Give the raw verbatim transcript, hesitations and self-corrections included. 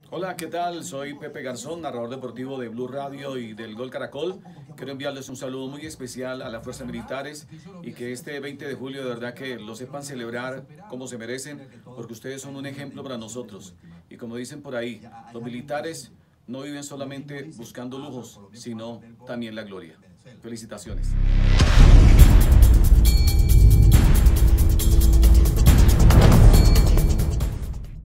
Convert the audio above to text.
Hola, ¿qué tal? Soy Pepe Garzón, narrador deportivo de Blue Radio y del Gol Caracol. Quiero enviarles un saludo muy especial a las fuerzas militares y que este veinte de julio de verdad que lo sepan celebrar como se merecen, porque ustedes son un ejemplo para nosotros. Y como dicen por ahí, los militares no viven solamente buscando lujos, sino también la gloria. Felicitaciones.